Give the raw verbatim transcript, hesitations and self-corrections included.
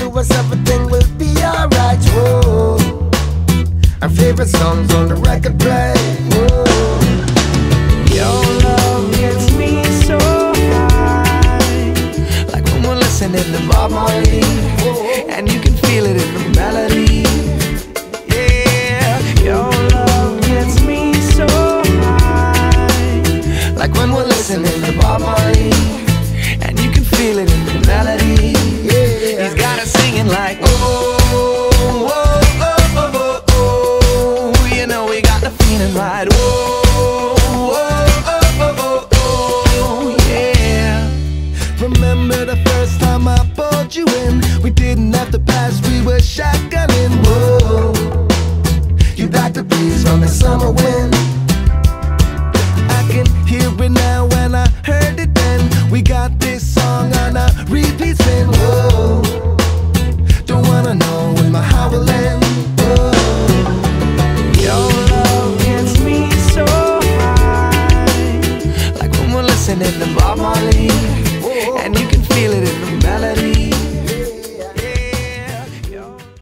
us, everything will be alright. Whoa. Our favorite songs on the record play. Whoa. Your love gets me so high, like when we're listening to Bob Marley, and you can feel it in the melody. Yeah, your love gets me so high, like when we're listening to Bob Marley, and you can feel it in the